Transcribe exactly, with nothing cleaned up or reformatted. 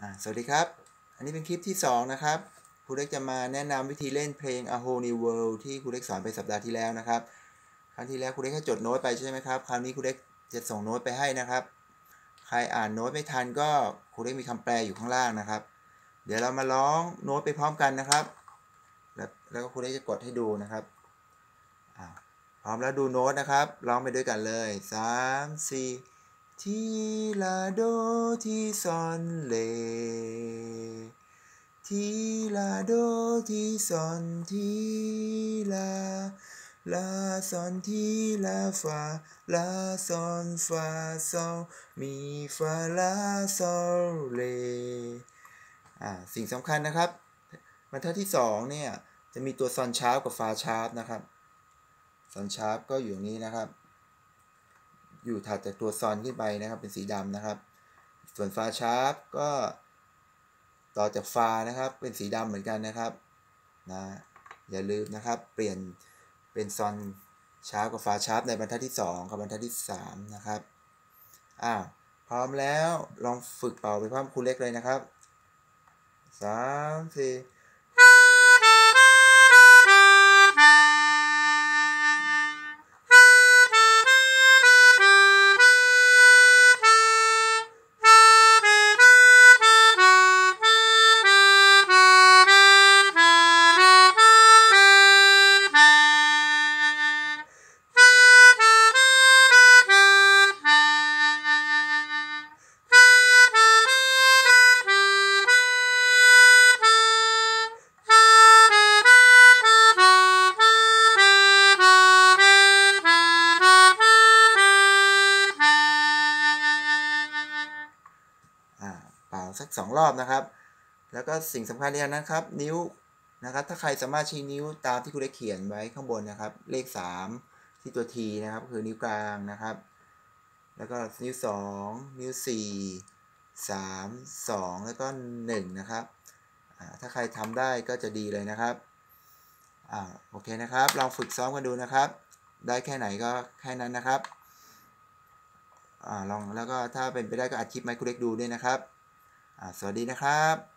สวัสดีครับอันนี้เป็นคลิปที่สองนะครับครูเล็กจะมาแนะนำวิธีเล่นเพลง A Whole New World ที่ครูเล็กสอนไปสัปดาห์ที่แล้วนะครับครั้งที่แล้วครูเล็กให้จดโน้ตไปใช่ไหมครับคราวนี้ครูเล็กจะส่งโน้ตไปให้นะครับใครอ่านโน้ตไม่ทันก็ครูเล็กมีคำแปลอยู่ข้างล่างนะครับเดี๋ยวเรามาร้องโน้ตไปพร้อมกันนะครับแล้วก็ครูเล็กจะกดให้ดูนะครับพร้อมแล้วดูโน้ตนะครับร้องไปด้วยกันเลยสามสี่ทีลาโดทีซอนเลทีลาโดทีซอนทีลาลาซอนทีลาฟาลาซอนฟาซอลมีฟาลาซอลเลอ่าสิ่งสำคัญนะครับบรรทัดที่สองเนี่ยจะมีตัวซอนชาร์ปกับฟาชาร์ปนะครับซอนชาร์ปก็อยู่นี้นะครับอยู่ถัดจากตัวซอนขึ้นไปนะครับเป็นสีดำนะครับส่วนฟาชาร์ปก็ต่อจากฟานะครับเป็นสีดำเหมือนกันนะครับนะอย่าลืมนะครับเปลี่ยนเป็นซอนชาร์ปกับฟาชาร์ปในบรรทัดที่สองกับบรรทัดที่สามนะครับอ้าวพร้อมแล้วลองฝึกเป่าไปพร้อมครูเล็กเลยนะครับสามสี่เป่าสักสองรอบนะครับแล้วก็สิ่งสำคัญอย่างนะครับนิ้วนะครับถ้าใครสามารถชี้นิ้วตามที่ครูได้เขียนไว้ข้างบนนะครับเลขสามที่ตัว T นะครับคือนิ้วกลางนะครับแล้วก็นิ้วสองนิ้วสี่สามสองแล้วก็หนึ่งนะครับถ้าใครทำได้ก็จะดีเลยนะครับอ่าโอเคนะครับลองฝึกซ้อมกันดูนะครับได้แค่ไหนก็แค่นั้นนะครับอ่าลองแล้วก็ถ้าเป็นไปได้ก็อัดคลิปให้ครูเล็กดูด้วยนะครับสวัสดีนะครับ